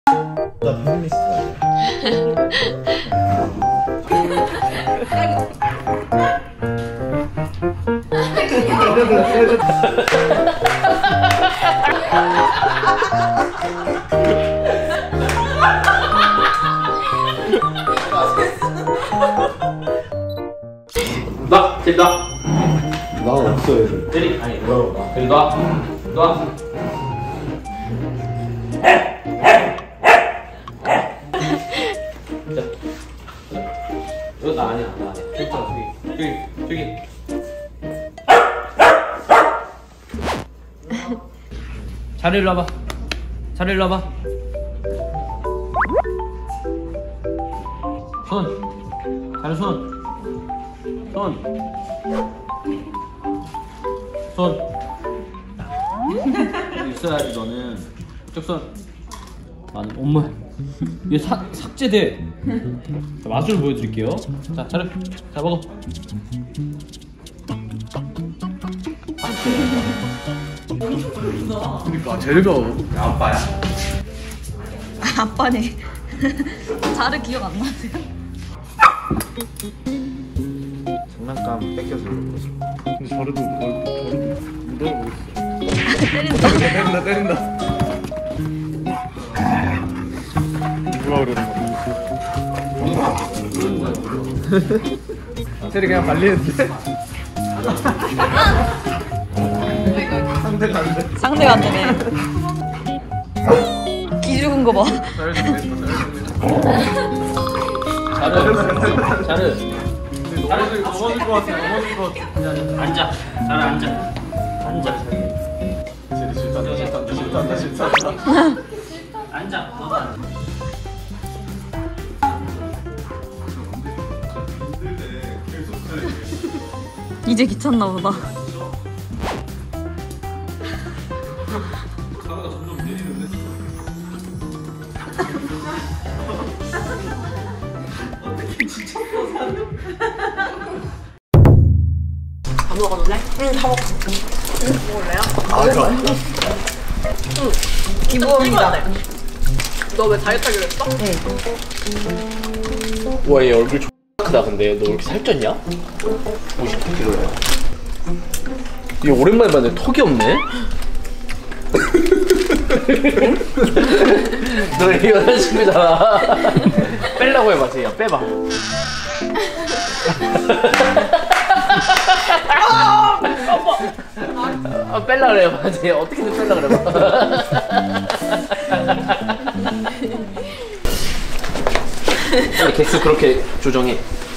나 페미니스트 놔! 쟤 놔! 나 없어요. 때리! 아니 뭐라고 놔. 때리 놔! 놔! 자. 이거 나 아니야, 나 아니야. 됐잖아, 저기. 자리 일로 와봐. 자리 일로 와봐. 손. 자리 손. 손. 여기 있어야지 너는. 이쪽 손. 나는 엄마. 얘 삭제돼. 자, 맛을 보여드릴게요. 자, 차려. 자, 먹어. 그러니까 제일 좋아. 아빠야. 아빠네. 자르 기억 안 나세요? 장난감 뺏겨서 근데 저래도 묻어보고 있어. 때린다. 때린다. 누가 그러는 거야? 쟤를 그냥 말리는데? 상대가 안 돼. 상대가 안 되네. 기죽은 거 봐. 자르. 넘어질 것 같아. 앉아. 자르 앉아. 싫다. 앉아. 너도 앉아. 이제 귀찮나 보다. 다 먹었네? 응, 다 먹었어. 응, 먹을래요? 아, 좋아. 응. 기부업이다. 너 왜 다이어트 하기로 했어? 응. 와, 얘 얼굴 X 크다. 근데 너 왜 이렇게 살쪘냐? 59kg야. 얘 오랜만에 봤는데 턱이 없네? 너의 여자친구잖아. 빼려고 해봐, 쟤야. 빼봐. 뺄라 그래봐. 쟤 어떻게든 뺄라 그래봐. 빨리 개수 그렇게 조정해.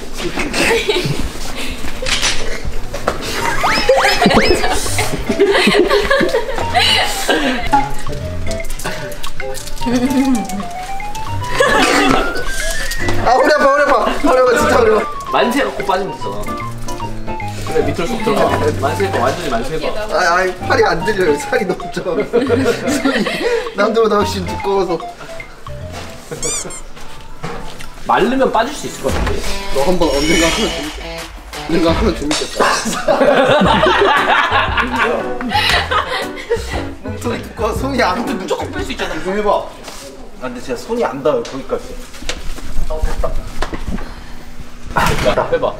아, 허리 아파. 진짜 허리 아파. 만세 갖고 빠지면 되잖아. 그래, 밑으로 쏙 들어가. 만세 해봐. 완전히 만세 해봐. 아니, 팔이 안 들려요. 살이 너무 쪄. 손이 남들보다 훨씬 두꺼워서. 마르면 빠질 수 있을 것 같은데. 너 한번 언젠가 하면 재밌겠다. 손이 두꺼워. 손이 안 닿아. 무조건 뺄 수 있잖아. 이거 해봐. 아, 근데 진짜 손이 안 닿아요. 거기까지. 됐다. 빼봐.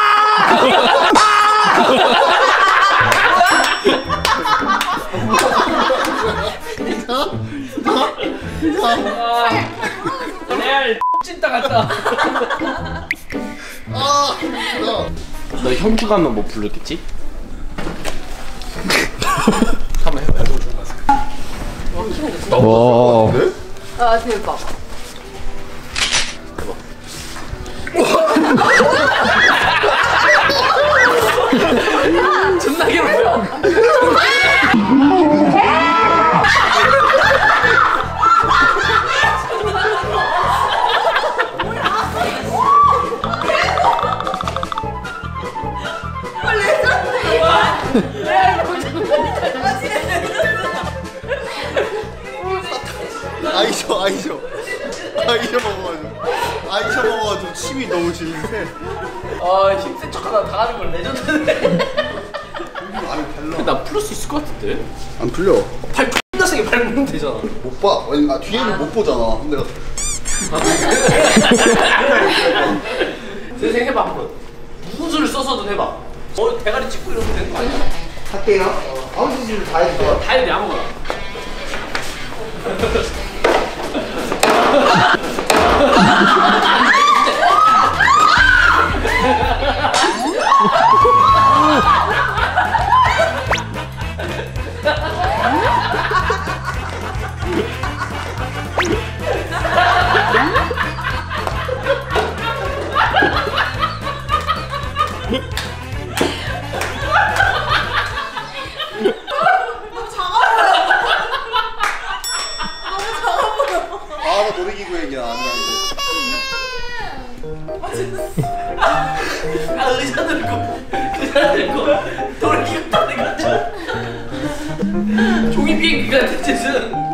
레알 찐따 같다. 너 현주 가면 뭐 부르겠지? 한번 해봐. 와. 아, 대박. 존나 괴롭혀. 아이셔 먹어가지고 침이 너무 질린데. 아, 힘센 척하다 당하는 걸 레전드네. 아니 달라. 나 풀을 수 있을 것 같은데? 안 풀려. 팔 X나 편하게 밟으면 되잖아. 못 봐. 아니, 뒤에는 못 보잖아. 근데 선생 해봐 한번. 무슨 수를 써서든 해봐. 대가리 찍고 이러면 되는 거 아니야? 할게요. 아무 짓을 다 해주세요. 다 해도 돼 아무거나. 아, 나 놀이기구 얘기야. 안 돼. 의자 들고 돌기가 타는 거지. 종이 비행기가 대체는